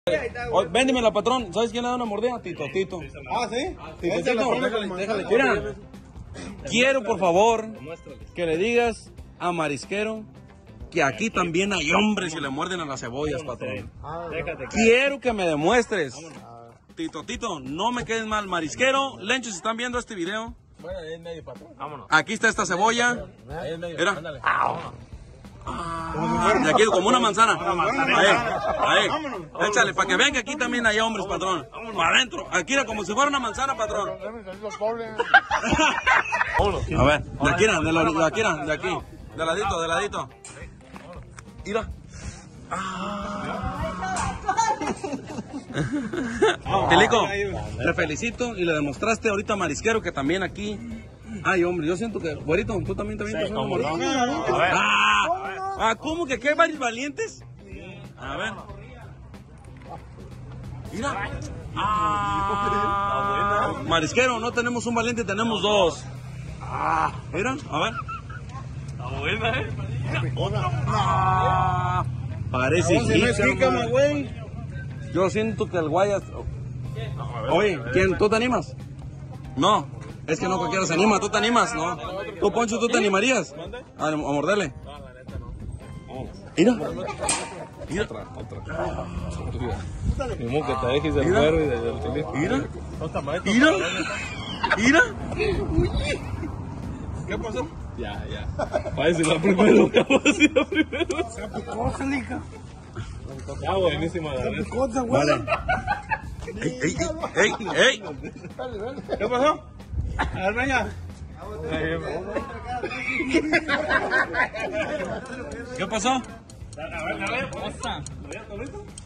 Véndemela, patrón. ¿Sabes quién le da una mordida? Tito. Ah, ¿sí? Déjale. Mira, quiero por favor que le digas a Marisquero que aquí también hay hombres que le muerden a las cebollas, patrón. Quiero que me demuestres. Tito, no me quedes mal. Marisquero, Lencho, si están viendo este video, aquí está esta cebolla. Mira. De aquí como una manzana. Ahí. Échale, para que vean que aquí también hay hombres, patrón. Para adentro. Aquí era como si fuera una manzana, patrón. A ver, de aquí. De ladito. Mira. Pelico, te felicito y le demostraste ahorita a Marisquero que también aquí hay hombre. Yo siento que, güerito, tú también te vienes a morir. ¿Cómo que aquí hay varios valientes? A ver. Mira. Marisquero, no tenemos un valiente, tenemos dos. Mira, a ver. Está buena, Parece Explícame, güey. Yo siento que el guayas. Oye, ¿quién? ¿Tú te animas? No, es que no cualquiera se anima. ¿Tú te animas? No. ¿Tú, Poncho, tú te animarías? A morderle. Mira. Como que te dejes el cuero y del teléfono. Mira. ¿Qué pasó? Ya. Parece la primera. Está buenísima la neta. Vale. ¡Ey! ¿Qué pasó? A ver, venga. ¿Qué pasó? A ver, pasa.